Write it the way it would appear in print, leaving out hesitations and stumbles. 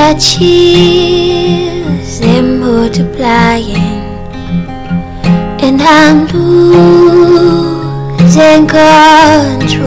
that cheers, they're multiplying, and I'm losing control.